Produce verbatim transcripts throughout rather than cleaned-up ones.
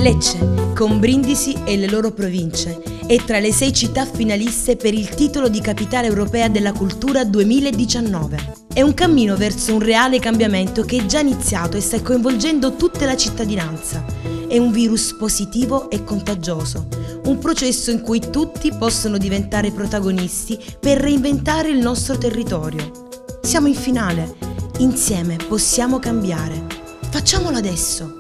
Lecce, con Brindisi e le loro province, è tra le sei città finaliste per il titolo di Capitale Europea della Cultura duemiladiciannove. È un cammino verso un reale cambiamento che è già iniziato e sta coinvolgendo tutta la cittadinanza. È un virus positivo e contagioso, un processo in cui tutti possono diventare protagonisti per reinventare il nostro territorio. Siamo in finale, insieme possiamo cambiare. Facciamolo adesso!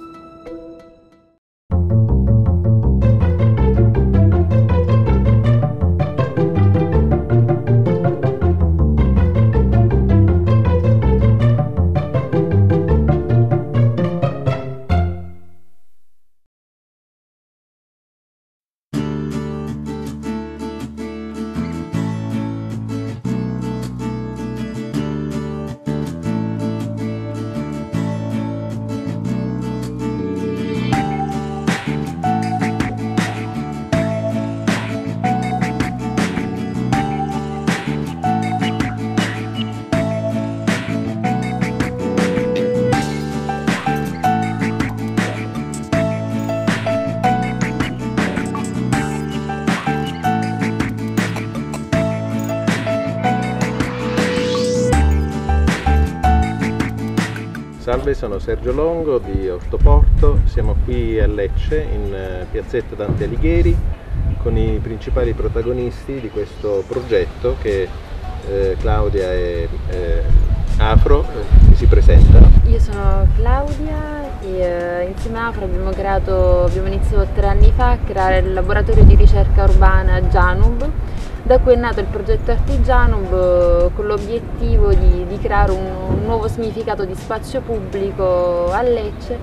Salve, sono Sergio Longo di Ortoporto, siamo qui a Lecce in piazzetta Dante Alighieri con i principali protagonisti di questo progetto che eh, Claudia e eh, Afro eh, che si presentano. Io sono Claudia e eh, insieme a Afro abbiamo, creato, abbiamo iniziato tre anni fa a creare il laboratorio di ricerca urbana Janub, da cui è nato il progetto Artijanub con l'obiettivo di, di creare un, un nuovo significato di spazio pubblico a Lecce,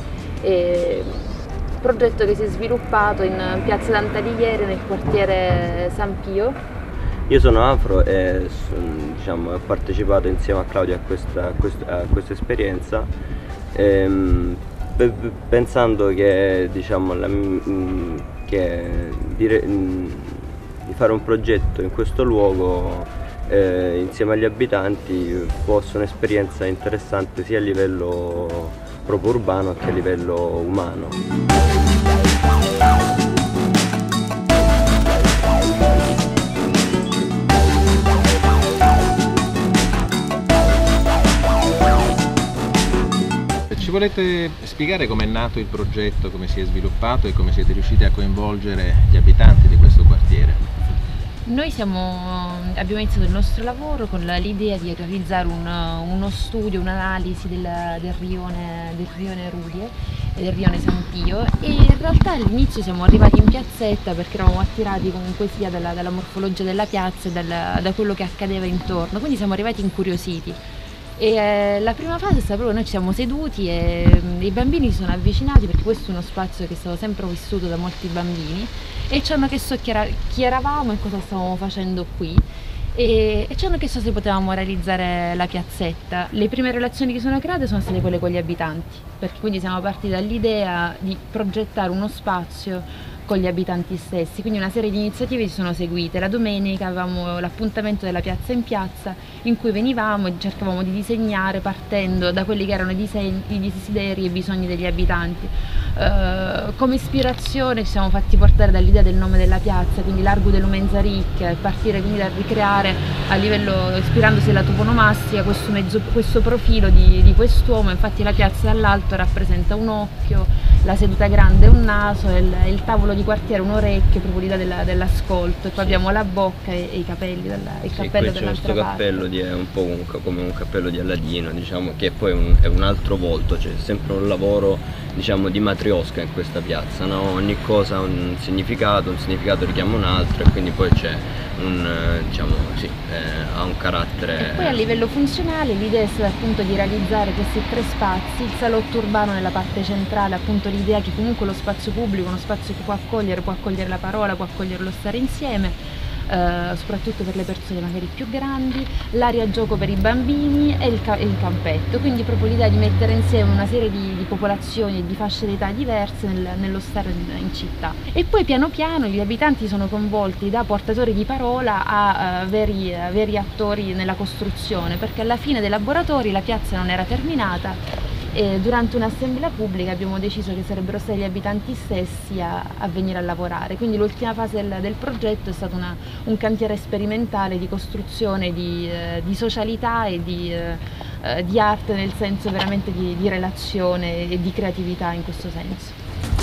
e progetto che si è sviluppato in piazza Dante Alighieri nel quartiere San Pio. Io sono Afro e diciamo, ho partecipato insieme a Claudia a questa, a questa, a questa esperienza, ehm, pensando che, diciamo, la, che dire, di fare un progetto in questo luogo eh, insieme agli abitanti fosse un'esperienza interessante sia a livello proprio urbano che a livello umano. Ci volete spiegare com'è nato il progetto, come si è sviluppato e come siete riusciti a coinvolgere gli abitanti di questo quartiere? Noi siamo, abbiamo iniziato il nostro lavoro con l'idea di realizzare un, uno studio, un'analisi del, del, rione, del rione Rudie e del rione San Pio, e in realtà all'inizio siamo arrivati in piazzetta perché eravamo attirati comunque sia dalla, dalla morfologia della piazza e dalla, da quello che accadeva intorno, quindi siamo arrivati incuriositi. E eh, la prima fase è stata proprio, noi ci siamo seduti e eh, i bambini si sono avvicinati, perché questo è uno spazio che è stato sempre vissuto da molti bambini, e ci hanno chiesto chi, era, chi eravamo e cosa stavamo facendo qui, e, e ci hanno chiesto se potevamo realizzare la piazzetta. Le prime relazioni che sono create sono state quelle con gli abitanti, perché quindi siamo partiti dall'idea di progettare uno spazio con gli abitanti stessi, quindi una serie di iniziative si sono seguite. La domenica avevamo l'appuntamento della piazza in piazza, in cui venivamo e cercavamo di disegnare partendo da quelli che erano i, disegni, i desideri e i bisogni degli abitanti. Uh, come ispirazione ci siamo fatti portare dall'idea del nome della piazza, quindi Largo de Lumenzaric, e partire quindi da ricreare a livello, ispirandosi alla toponomastica, questo, mezzo, questo profilo di, di quest'uomo. Infatti la piazza dall'alto rappresenta un occhio, la seduta grande un naso, e il, il tavolo di quartiere un orecchio, proprio l'idea della, dell'ascolto, e poi sì, abbiamo la bocca e, e i capelli, della, il sì, cappello dall'altra parte. Questo cappello di, è un po' un, come un cappello di Alladino, diciamo, che poi è un, è un altro volto, c'è sempre un lavoro, diciamo, di matriosca in questa piazza, no? Ogni cosa ha un significato, un significato richiama un altro, e quindi poi c'è un, diciamo, sì, eh, ha un carattere. E poi a livello funzionale l'idea è stata appunto di realizzare questi tre spazi, il salotto urbano nella parte centrale, appunto l'idea che comunque lo spazio pubblico, uno spazio che può accogliere, può accogliere la parola, può accogliere lo stare insieme, Uh, soprattutto per le persone magari più grandi, l'area gioco per i bambini e il, ca il campetto, quindi proprio l'idea di mettere insieme una serie di, di popolazioni e di fasce d'età diverse nel, nello stare in, in città. E poi piano piano gli abitanti sono coinvolti da portatori di parola a uh, veri, uh, veri attori nella costruzione, perché alla fine dei laboratori la piazza non era terminata e durante un'assemblea pubblica abbiamo deciso che sarebbero stati gli abitanti stessi a, a venire a lavorare. Quindi l'ultima fase del, del progetto è stato una, un cantiere sperimentale di costruzione di, eh, di socialità e di, eh, di arte, nel senso veramente di, di relazione e di creatività in questo senso.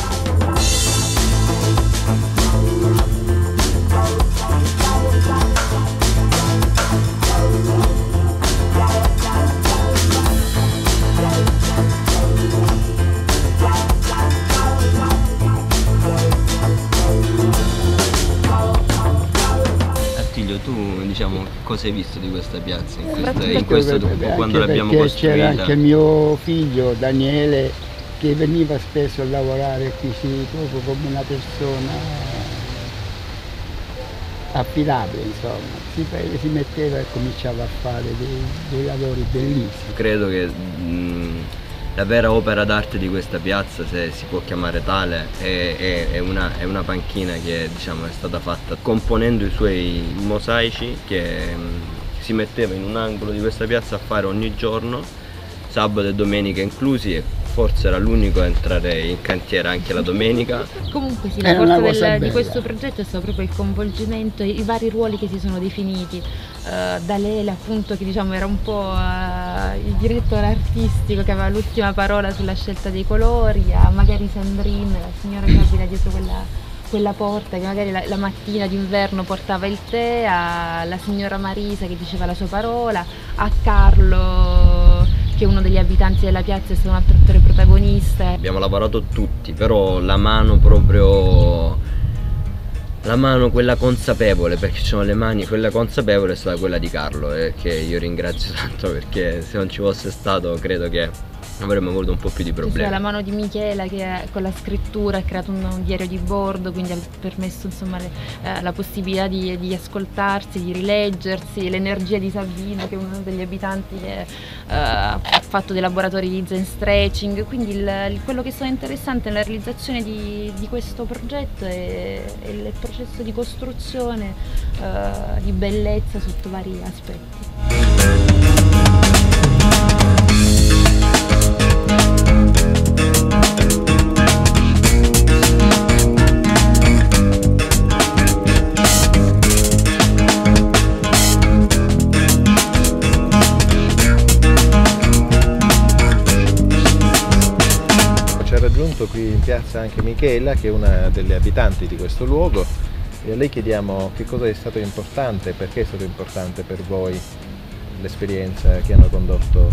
Tu, diciamo, cosa hai visto di questa piazza in, questa, in Anche questo, perché, quando l'abbiamo costruita? C'era anche mio figlio Daniele che veniva spesso a lavorare qui, sì, proprio come una persona affidabile, insomma. Si, si metteva e cominciava a fare dei, dei lavori bellissimi. Credo che mh, la vera opera d'arte di questa piazza, se si può chiamare tale, è, è, è, una, è una panchina che, diciamo, è stata fatta componendo i suoi mosaici che mh, si metteva in un angolo di questa piazza a fare ogni giorno, sabato e domenica inclusi, e forse era l'unico a entrare in cantiere anche la domenica. Comunque sì, la forza del, di questo progetto è stato proprio il coinvolgimento, i vari ruoli che si sono definiti. Uh, da Lele, appunto, che diciamo era un po' uh, il direttore artistico che aveva l'ultima parola sulla scelta dei colori, a magari Sandrine, la signora che abita dietro quella, quella porta, che magari la, la mattina d'inverno portava il tè, alla signora Marisa che diceva la sua parola, a Carlo, che è uno degli abitanti della piazza, è stato un altro attore protagonista. Abbiamo lavorato tutti, però la mano proprio, la mano quella consapevole, perché ci sono le mani, quella consapevole è stata quella di Carlo, e che io ringrazio tanto, perché se non ci fosse stato credo che avremmo avuto un po' più di problemi. C'è la mano di Michela che con la scrittura ha creato un, un diario di bordo, quindi ha permesso, insomma, le, eh, la possibilità di, di ascoltarsi, di rileggersi, l'energia di Sabino, che è uno degli abitanti che eh, ha fatto dei laboratori di zen stretching. Quindi il, il, quello che è stato interessante nella realizzazione di, di questo progetto è, è il processo di costruzione, eh, di bellezza sotto vari aspetti. Qui in piazza anche Michela, che è una delle abitanti di questo luogo, e a lei chiediamo che cosa è stato importante, perché è stato importante per voi l'esperienza che hanno condotto.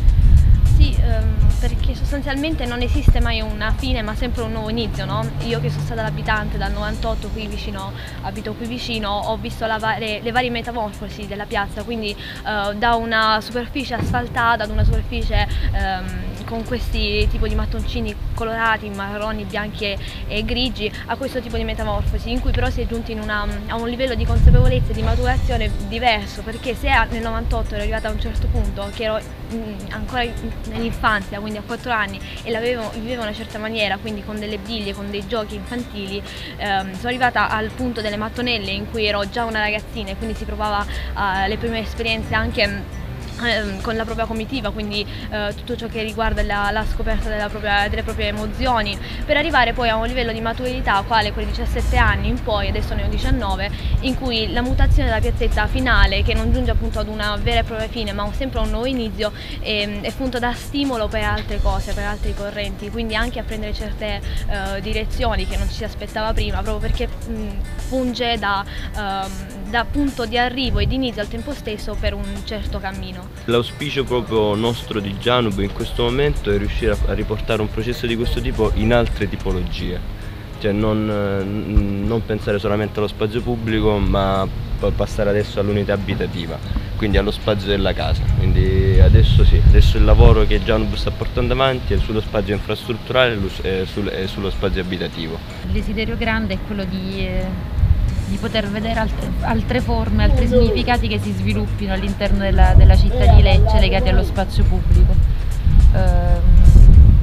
Sì, ehm, perché sostanzialmente non esiste mai una fine ma sempre un nuovo inizio, no? Io che sono stata l'abitante dal novantotto qui vicino, abito qui vicino, ho visto la varie, le varie metamorfosi della piazza, quindi eh, da una superficie asfaltata ad una superficie ehm, con questi tipo di mattoncini colorati, marroni, bianchi e, e grigi, a questo tipo di metamorfosi, in cui però si è giunti in una, a un livello di consapevolezza e di maturazione diverso, perché se nel novantotto ero arrivata a un certo punto, che ero mh, ancora nell'infanzia, quindi a quattro anni, e la vivevo, vivevo in una certa maniera, quindi con delle biglie, con dei giochi infantili, ehm, sono arrivata al punto delle mattonelle, in cui ero già una ragazzina e quindi si provava uh, le prime esperienze anche con la propria comitiva, quindi eh, tutto ciò che riguarda la, la scoperta della propria, delle proprie emozioni, per arrivare poi a un livello di maturità quale quei diciassette anni in poi, adesso ne ho diciannove, in cui la mutazione della piazzetta finale, che non giunge appunto ad una vera e propria fine ma sempre a un nuovo inizio, è, è appunto da stimolo per altre cose, per altri correnti, quindi anche a prendere certe eh, direzioni che non ci si aspettava prima, proprio perché mh, funge da, uh, da punto di arrivo e di inizio al tempo stesso per un certo cammino. L'auspicio proprio nostro di Janub in questo momento è riuscire a riportare un processo di questo tipo in altre tipologie, cioè non, non pensare solamente allo spazio pubblico, ma passare adesso all'unità abitativa, quindi allo spazio della casa. Quindi adesso sì, adesso il lavoro che Janub sta portando avanti è sullo spazio infrastrutturale e sullo spazio abitativo. Il desiderio grande è quello di di poter vedere altre, altre forme, altri significati che si sviluppino all'interno della, della città di Lecce legati allo spazio pubblico. Ehm,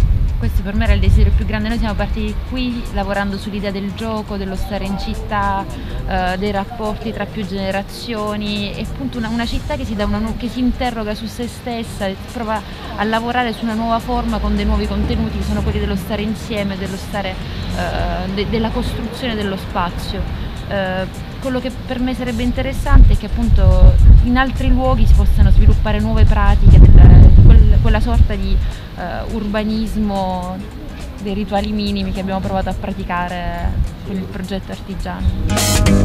questo per me era il desiderio più grande. Noi siamo partiti qui lavorando sull'idea del gioco, dello stare in città, eh, dei rapporti tra più generazioni, e appunto una, una città che si, dà una, che si interroga su se stessa e prova a lavorare su una nuova forma con dei nuovi contenuti che sono quelli dello stare insieme, dello stare, eh, de, della costruzione dello spazio. Eh, quello che per me sarebbe interessante è che appunto in altri luoghi si possano sviluppare nuove pratiche, del, quel, quella sorta di uh, urbanismo dei rituali minimi che abbiamo provato a praticare con il progetto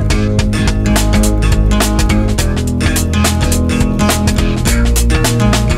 Artigiani.